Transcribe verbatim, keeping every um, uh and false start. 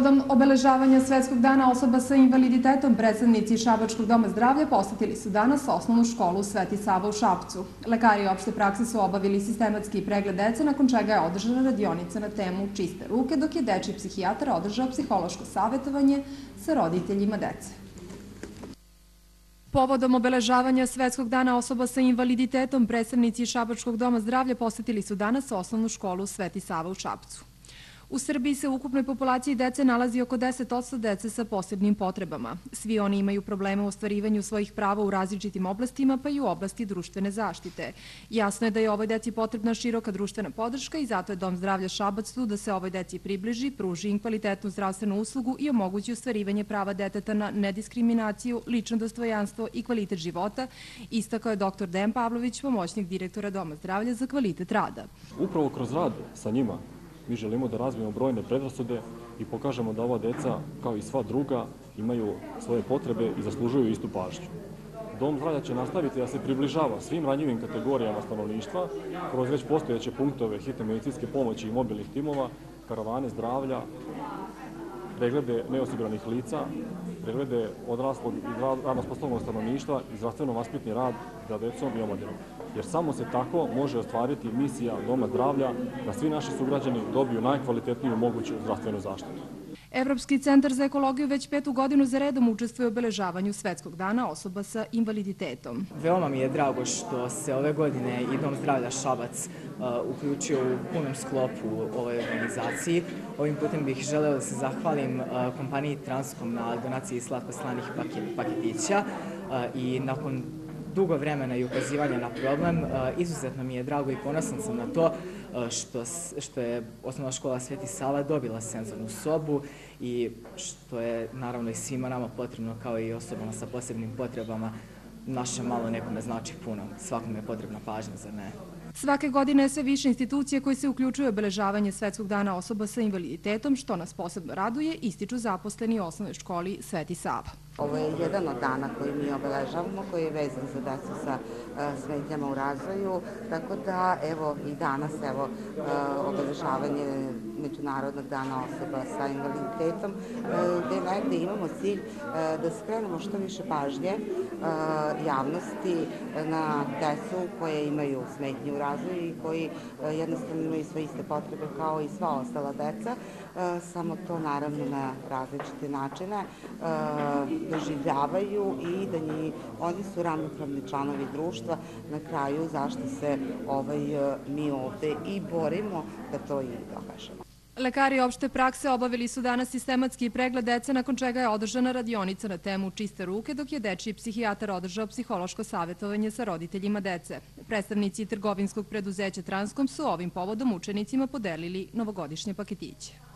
Povodom obeležavanja Svetskog dana osoba sa invaliditetom, predstavnici Šabačkog doma zdravlja posetili su danas osnovnu školu Sveti Sava u Šapcu. Lekari opšte prakse su obavili sistematski pregled dece, nakon čega je održana radionica na temu čiste ruke, dok je dečiji psihijatar održao psihološko savjetovanje sa roditeljima dece. Povodom obeležavanja Svetskog dana osoba sa invaliditetom, predstavnici Šabačkog doma zdravlja posetili su danas osnovnu školu Sveti Sava u Šapcu. U Srbiji se u ukupnoj populaciji dece nalazi oko deset posto dece sa posebnim potrebama. Svi oni imaju probleme u ostvarivanju svojih prava u različitim oblastima, pa i u oblasti društvene zaštite. Jasno je da je ovoj deci potrebna široka društvena podrška i zato je Dom zdravlja Šabac tu da se ovoj deci približi, pruži im kvalitetnu zdravstvenu uslugu i omogući ostvarivanje prava deteta na nediskriminaciju, lično dostojanstvo i kvalitet života, istakao je doktor Dejan Pavlović, pomoćnik direktora Doma zdravlja za kvalitet rada. Upravo kroz rad sa njima mi želimo da razvijemo brojne predrasude i pokažemo da ova deca, kao i sva druga, imaju svoje potrebe i zaslužuju istu pažnju. Dom zdravlja će nastaviti da se približava svim ranjivim kategorijama stanovništva kroz već postojeće punktove hitne medicinske pomoći i mobilnih timova, karavane zdravlja, preglede neosiguranih lica, preglede odraslog i radno sposobnog stanovništva i zdravstveno-vaspitni rad za decom i omladinom. Jer samo se tako može ostvariti misija Doma zdravlja da svi naši sugrađani dobiju najkvalitetniju moguću zdravstvenu zaštitu. Evropski centar za ekologiju već petu godinu za redom učestvuje u obeležavanju Svetskog dana osoba sa invaliditetom. Veoma mi je drago što se ove godine i Dom zdravlja Šabac uključio u punom sklopu u ovoj organizaciji. Ovim putem bih želeo da se zahvalim kompaniji Transkom na donaciji slatko-slanih paketića i nakon dugo vremena i ukazivanja na problem, izuzetno mi je drago i ponosan sam na to što je osnovna škola Sveti Sava dobila senzornu sobu i što je naravno i svima nama potrebno, kao i osobama sa posebnim potrebama. Naše malo nekome znači puno, svakome je potrebna pažnja, zar ne? Svake godine je sve više institucije koje se uključuju u obeležavanje Svetskog dana osoba sa invaliditetom, što nas posebno raduje, ističu zaposleni u osnovnoj školi Sveti Sava. Ovo je jedan od dana koji mi obeležavamo, koji je vezan za decu sa smetnjama u razvoju, tako da evo i danas evo obeležavanje Međunarodnog dana osoba sa invaliditetom, gde negde imamo cilj da skrenemo što više pažnje javnosti na decu koje imaju smetnje u razvoju i koji jednostavno imaju sve iste potrebe kao i sva ostala deca, samo to naravno na različite načine doživljavaju i da oni su ravnopravni članovi društva, na kraju zašto se mi ovde i borimo da to i dokažemo. Lekari opšte prakse obavili su danas sistematski pregled dece, nakon čega je održana radionica na temu čiste ruke, dok je dečiji psihijatar održao psihološko savjetovanje sa roditeljima dece. Predstavnici trgovinskog preduzeća Transkom su ovim povodom učenicima podelili novogodišnje paketiće.